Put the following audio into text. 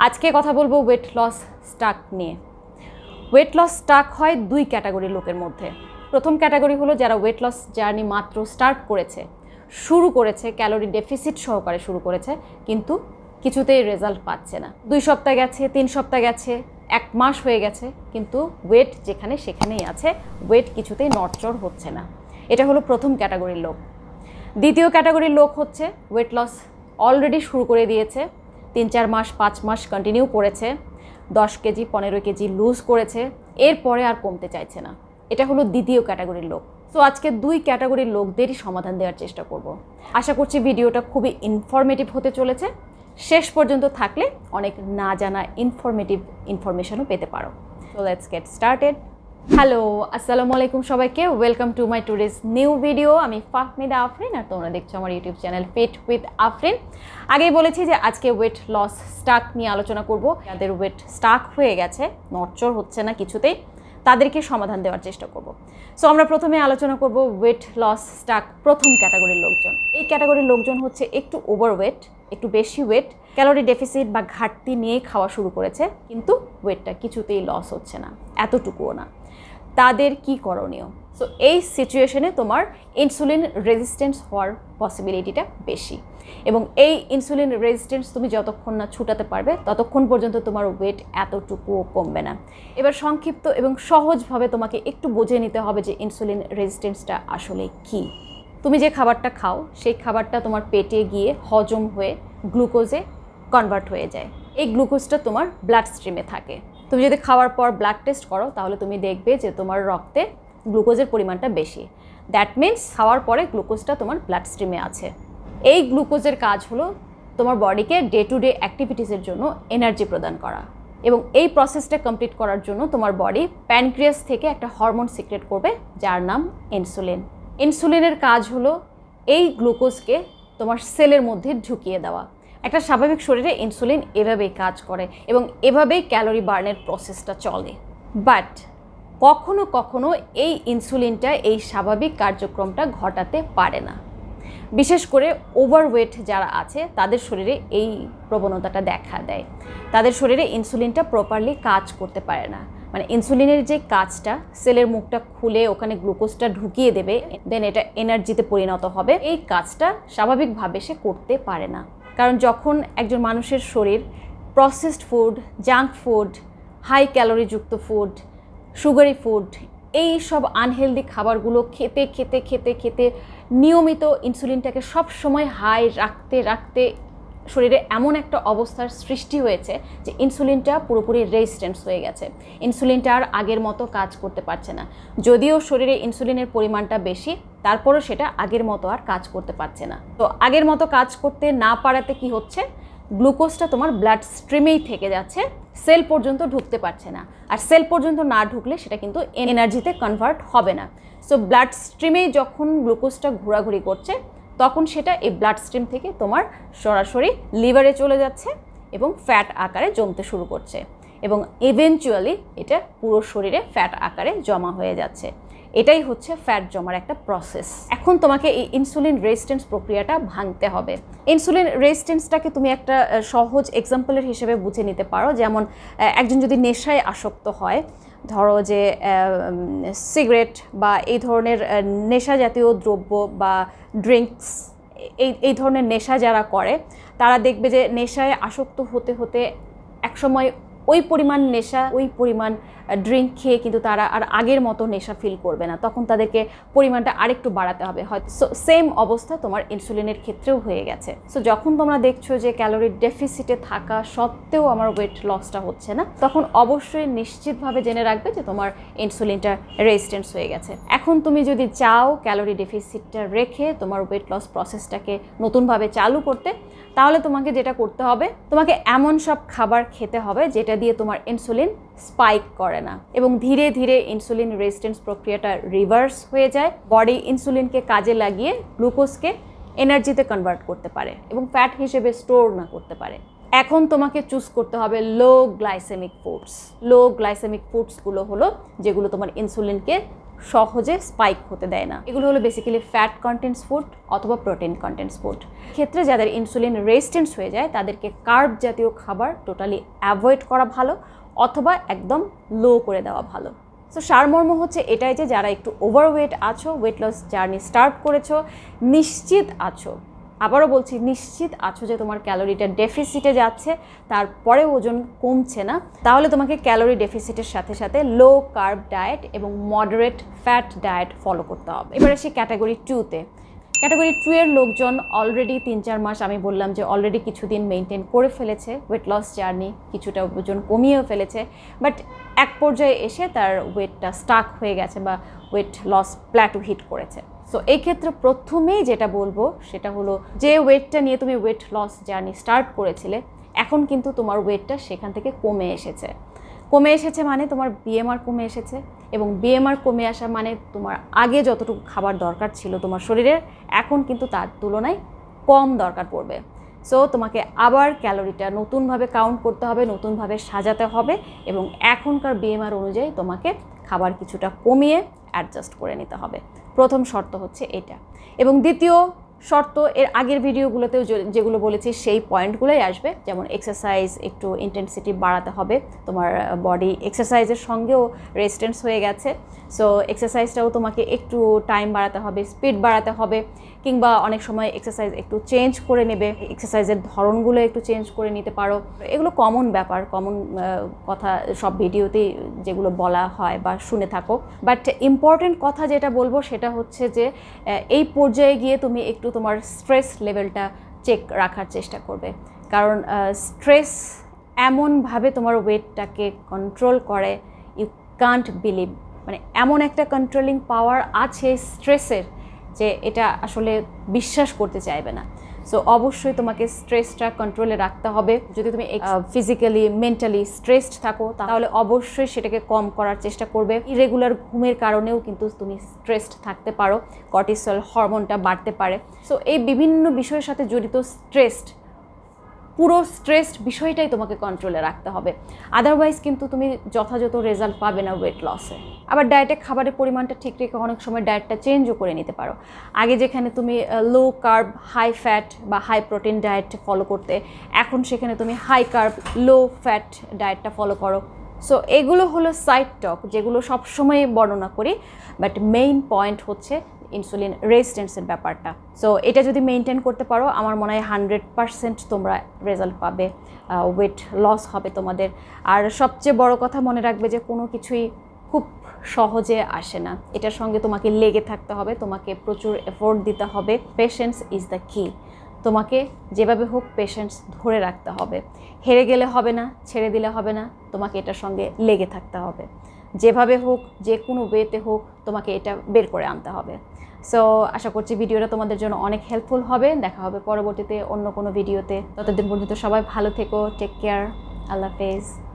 আজকে কথা বলবো ওয়েট লস স্টাক নিয়ে। ওয়েট লস স্টাক হয় দুই ক্যাটাগরির লোকের মধ্যে। প্রথম ক্যাটাগরি হলো যারা ওয়েট লস জার্নি মাত্র স্টার্ট করেছে, শুরু করেছে, ক্যালোরি ডেফিসিট সহকারে শুরু করেছে, কিন্তু কিছুতেই রেজাল্ট পাচ্ছে না। 2 সপ্তাহ গেছে, 3 সপ্তাহ গেছে, 1 মাস হয়ে গেছে, কিন্তু ওয়েট যেখানে সেখানেই আছে, ওয়েট কিছুতেই নড়চড় হচ্ছে না। এটা হলো প্রথম ক্যাটাগরির লোক। দ্বিতীয় ক্যাটাগরির লোক হচ্ছে ওয়েট লস অলরেডি শুরু করে দিয়েছে, 3-4 মাস 5 মাস কন্টিনিউ করেছে, 10 কেজি 15 কেজি লুজ করেছে, এরপরে আর কমতে চাইছে না। এটা হলো দ্বিতীয় ক্যাটাগরির লোক। সো আজকে দুই ক্যাটাগরির লোকদেরই সমাধান দেওয়ার চেষ্টা করব। আশা করছি ভিডিওটা খুবই ইনফরমেটিভ হতে চলেছে। শেষ পর্যন্ত থাকলে অনেক না জানা ইনফরমেটিভ ইনফরমেশনও পেতে পারো। So let's get started. Hello, আসসালামু আলাইকুম সবাইকে। Welcome to my today's new video. আমি ফাহমিদা আফরিন, আর তোমরা দেখছো আমার YouTube channel fit with Afrin. আগেই বলেছি যে আজকে ওয়েট লস স্টাক নিয়ে আলোচনা করব। যাদের ওয়েট স্টাক হয়ে গেছে, নড়চড় হচ্ছে না কিছুতেই, তাদেরকে সমাধান দেওয়ার চেষ্টা করব। সো আমরা প্রথমে আলোচনা করব ওয়েট লস স্টাক প্রথম ক্যাটাগরির লোকজন। এই ক্যাটাগরির লোকজন হচ্ছে একটু ওভারওয়েট, একটু বেশি ওয়েট, ক্যালোরি ডেফিসিট বা ঘাটতি নিয়েই খাওয়া শুরু করেছে, কিন্তু ওয়েটটা কিছুতেই লস হচ্ছে না, এতটুকুও না। তাদের কি করণীয়? সো এই সিচুয়েশনে তোমার ইনসুলিন রেজিস্ট্যান্স হওয়ার পসিবিলিটিটা বেশি, এবং এই ইনসুলিন রেজিস্ট্যান্স তুমি যতক্ষণ না ছুটাতে পারবে ততক্ষণ পর্যন্ত তোমার ওয়েট এতটুকুও কমবে না। এবার সংক্ষিপ্ত এবং সহজভাবে তোমাকে একটু বুঝে নিতে হবে যে ইনসুলিন রেজিস্ট্যান্সটা আসলে কি। তুমি যে খাবারটা খাও সেই খাবারটা তোমার পেটে গিয়ে হজম হয়ে গ্লুকোজে কনভার্ট হয়ে যায়। এই গ্লুকোজটা তোমার ব্লাড স্ট্রিমে থাকে। তুমি যদি খাওয়ার পর ব্লাড টেস্ট করো তাহলে তুমি দেখবে যে তোমার রক্তে গ্লুকোজের পরিমাণটা বেশি। দ্যাট মিনস খাওয়ার পরে গ্লুকোজটা তোমার ব্লাড স্ট্রিমে আছে। এই গ্লুকোজের কাজ হলো তোমার বডিকে ডে টু ডে অ্যাক্টিভিটিসের জন্য এনার্জি প্রদান করা, এবং এই প্রসেসটা কমপ্লিট করার জন্য তোমার বডি প্যানক্রিয়াস থেকে একটা হরমোন সিক্রেট করবে যার নাম ইনসুলিন। ইনসুলিনের কাজ হলো এই গ্লুকোজকে তোমার সেলের মধ্যে ঢুকিয়ে দেওয়া। একটা স্বাভাবিক শরীরে ইনসুলিন এভাবেই কাজ করে এবং এভাবেই ক্যালোরি বার্নের প্রসেসটা চলে। বাট কখনো কখনো এই ইনসুলিনটা এই স্বাভাবিক কার্যক্রমটা ঘটাতে পারে না। বিশেষ করে ওভারওয়েট যারা আছে তাদের শরীরে এই প্রবণতাটা দেখা দেয়। তাদের শরীরে ইনসুলিনটা প্রপারলি কাজ করতে পারে না। মানে ইনসুলিনের যে কাজটা, সেলের মুখটা খুলে ওখানে গ্লুকোজটা ঢুকিয়ে দেবে, দেন এটা এনার্জিতে পরিণত হবে, এই কাজটা স্বাভাবিকভাবে সে করতে পারে না। কারণ যখন একজন মানুষের শরীর processed food, junk food, high ক্যালোরিযুক্ত ফুড, সুগারি ফুড, এই সব আনহেলদি খাবারগুলো খেতে খেতে খেতে খেতে নিয়মিত ইনসুলিনটাকে সব সময় হাই রাখতে রাখতে শরীরে এমন একটা অবস্থার সৃষ্টি হয়েছে যে ইনসুলিনটা পুরোপুরি রেজিস্ট্যান্স হয়ে গেছে। ইনসুলিনটা আর আগের মতো কাজ করতে পারছে না। যদিও শরীরে ইনসুলিনের পরিমাণটা বেশি, তারপরও সেটা আগের মতো আর কাজ করতে পারছে না। তো আগের মতো কাজ করতে না পারাতে কি হচ্ছে, গ্লুকোজটা তোমার ব্লাড স্ট্রিমেই থেকে যাচ্ছে, সেল পর্যন্ত ঢুকতে পারছে না। আর সেল পর্যন্ত না ঢুকলে সেটা কিন্তু এনার্জিতে কনভার্ট হবে না। সো ব্লাড স্ট্রিমেই যখন গ্লুকোজটা ঘোরাঘুরি করছে, তখন সেটা এই ব্লাড স্ট্রিম থেকে তোমার সরাসরি লিভারে চলে যাচ্ছে এবং ফ্যাট আকারে জমতে শুরু করছে, এবং ইভেনচুয়ালি এটা পুরো শরীরে ফ্যাট আকারে জমা হয়ে যাচ্ছে। এটাই হচ্ছে ফ্যাট জমার একটা প্রসেস। এখন তোমাকে এই ইনসুলিন রেজিস্ট্যান্স প্রক্রিয়াটা ভাঙতে হবে। ইনসুলিন রেজিস্ট্যান্সটাকে তুমি একটা সহজ এক্সাম্পলের হিসেবে বুঝে নিতে পারো। যেমন একজন যদি নেশায় আসক্ত হয়, ধরো যে সিগারেট বা এই ধরনের নেশা জাতীয় দ্রব্য বা ড্রিঙ্কস, এই ধরনের নেশা যারা করে তারা দেখবে যে নেশায় আসক্ত হতে হতে একসময় ওই পরিমাণ নেশা, ওই পরিমাণ ড্রিঙ্ক খেয়ে কিন্তু তারা আর আগের মতো নেশা ফিল করবে না। তখন তাদেরকে পরিমাণটা আরেকটু বাড়াতে হবে। হয়তো সেম অবস্থা তোমার ইনসুলিনের ক্ষেত্রেও হয়ে গেছে। সো যখন তোমরা দেখছো যে ক্যালোরি ডেফিসিটে থাকা সত্ত্বেও আমার ওয়েট লসটা হচ্ছে না, তখন অবশ্যই নিশ্চিতভাবে জেনে রাখবে যে তোমার ইনসুলিনটা রেজিস্ট্যান্স হয়ে গেছে। এখন তুমি যদি চাও ক্যালোরি ডেফিসিটটা রেখে তোমার ওয়েট লস প্রসেসটাকে নতুনভাবে চালু করতে, তাহলে তোমাকে যেটা করতে হবে, তোমাকে এমন সব খাবার খেতে হবে যেটা দিয়ে তোমার ইনসুলিন স্পাইক করে না, এবং ধীরে ধীরে ইনসুলিন রেজিস্ট্যান্স প্রক্রিয়াটা রিভার্স হয়ে যায়। বডি ইনসুলিনকে কাজে লাগিয়ে গ্লুকোজকে এনার্জিতে কনভার্ট করতে পারে এবং ফ্যাট হিসেবে স্টোর না করতে পারে। এখন তোমাকে চুজ করতে হবে low glycemic foods. Low glycemic ফুডসগুলো হলো যেগুলো তোমার ইনসুলিনকে সহজে স্পাইক হতে দেয় না। এগুলো হলো বেসিক্যালি ফ্যাট কন্টেন্টস ফুড অথবা প্রোটিন কন্টেন্টস ফুড। ক্ষেত্রে যাদের ইনসুলিন রেজিস্ট্যান্স হয়ে যায় তাদেরকে কার্ব জাতীয় খাবার টোটালি অ্যাভয়েড করা ভালো অথবা একদম লো করে দেওয়া ভালো। সো সারমর্ম হচ্ছে এটাই যে যারা একটু ওভারওয়েট আছো, ওয়েট লস জার্নি স্টার্ট করেছো, নিশ্চিত আছো, আবারও বলছি নিশ্চিত আছো যে তোমার ক্যালোরিটা ডেফিসিটে যাচ্ছে, তারপরে ওজন কমছে না, তাহলে তোমাকে ক্যালোরি ডেফিসিটের সাথে সাথে লো কার্ব ডায়েট এবং মডারেট ফ্যাট ডায়েট ফলো করতে হবে। এবার আসি ক্যাটাগরি 2-তে। ক্যাটাগরি 2 এর লোকজন অলরেডি 3-4 মাস আমি বললাম যে অলরেডি কিছুদিন মেনটেন করে ফেলেছে ওয়েট লস জার্নি, কিছুটা ওজন কমিয়েও ফেলেছে, বাট এক পর্যায়ে এসে তার ওয়েটটা স্টাক হয়ে গেছে বা ওয়েট লস প্ল্যাটু হিট করেছে। সো এই ক্ষেত্রে প্রথমেই যেটা বলবো সেটা হলো যে ওয়েটটা নিয়ে তুমি ওয়েট লস জার্নি স্টার্ট করেছিলে এখন কিন্তু তোমার ওয়েটটা সেখান থেকে কমে এসেছে মানে তোমার বিএমআর কমে এসেছে, এবং বিএমআর কমে আসা মানে তোমার আগে যতটুকু খাবার দরকার ছিল তোমার শরীরের এখন কিন্তু তার তুলনায় কম দরকার পড়বে। সো তোমাকে আবার ক্যালোরিটা নতুনভাবে কাউন্ট করতে হবে, নতুনভাবে সাজাতে হবে, এবং এখনকার বিএমআর অনুযায়ী তোমাকে খাবার কিছুটা কমিয়ে অ্যাডজাস্ট করে নিতে হবে। প্রথম শর্ত হচ্ছে এটা। এবং দ্বিতীয় শর্ত এর আগের ভিডিওগুলোতেও যেগুলো বলেছি সেই পয়েন্টগুলোই আসবে, যেমন এক্সারসাইজ একটু ইন্টেন্সিটি বাড়াতে হবে, তোমার বডি এক্সারসাইজের সঙ্গেও রেজিস্ট্যান্স হয়ে গেছে, সো এক্সারসাইজটাও তোমাকে একটু টাইম বাড়াতে হবে, স্পিড বাড়াতে হবে, কিংবা অনেক সময় এক্সারসাইজ একটু চেঞ্জ করে নেবে, এক্সারসাইজের ধরনগুলো একটু চেঞ্জ করে নিতে পারো। এগুলো কমন ব্যাপার, কমন কথা সব ভিডিওতেই যেগুলো বলা হয় বা শুনে থাকো, বাট ইম্পর্টেন্ট কথা যেটা বলবো সেটা হচ্ছে যে এই পর্যায়ে গিয়ে তুমি একটু তোমার স্ট্রেস লেভেলটা চেক রাখার চেষ্টা করবে, কারণ স্ট্রেস এমনভাবে তোমার ওয়েটটাকে কন্ট্রোল করে, ইউ কান্ট বিলিভ, মানে এমন একটা কন্ট্রোলিং পাওয়ার আছে স্ট্রেসের যে এটা আসলে বিশ্বাস করতে চাইবে না। সো অবশ্যই তোমাকে স্ট্রেসটা কন্ট্রোলে রাখতে হবে। যদি তুমি ফিজিক্যালি মেন্টালি স্ট্রেসড থাকো তাহলে অবশ্যই সেটাকে কম করার চেষ্টা করবে। ইরেগুলার ঘুমের কারণেও কিন্তু তুমি স্ট্রেসড থাকতে পারো, কর্টিসল হরমোনটা বাড়তে পারে। সো এই বিভিন্ন বিষয়ের সাথে জড়িত পুরো স্ট্রেসড বিষয়টাই তোমাকে কন্ট্রোলে রাখতে হবে, আদারওয়াইজ কিন্তু তুমি যথাযথ রেজাল্ট পাবে না ওয়েট লসে। আবার ডায়েটে খাবারের পরিমাণটা ঠিক রেখে অনেক সময় ডায়েটটা চেঞ্জও করে নিতে পারো। আগে যেখানে তুমি লো কার্ব হাই ফ্যাট বা হাই প্রোটিন ডায়েট ফলো করতে, এখন সেখানে তুমি হাই কার্ব লো ফ্যাট ডায়েটটা ফলো করো। সো এগুলো হলো সাইড টক যেগুলো সবসময় বর্ণনা করি, বাট মেইন পয়েন্ট হচ্ছে ইনসুলিন রেজিস্ট্যান্সের ব্যাপারটা। সো এটা যদি মেনটেন করতে পারো আমার মনে হয় 100% তোমরা রেজাল্ট পাবে, ওয়েট লস হবে তোমাদের। আর সবচেয়ে বড় কথা মনে রাখবে যে কোনো কিছুই খুব সহজে আসে না, এটার সঙ্গে তোমাকে লেগে থাকতে হবে, তোমাকে প্রচুর এফোর্ট দিতে হবে। পেশেন্স ইজ দ্য কি। তোমাকে যেভাবে হোক পেশেন্স ধরে রাখতে হবে, হেরে গেলে হবে না, ছেড়ে দিলে হবে না, তোমাকে এটার সঙ্গে লেগে থাকতে হবে, যেভাবে হোক যে কোনো ওয়েতে হোক তোমাকে এটা বের করে আনতে হবে। সো আশা করছি ভিডিওটা তোমাদের জন্য অনেক হেল্পফুল হবে। দেখা হবে পরবর্তীতে অন্য কোনো ভিডিওতে। ততদিন পর্যন্ত সবাই ভালো থেকো, টেক কেয়ার, আল্লাহ হাফেজ।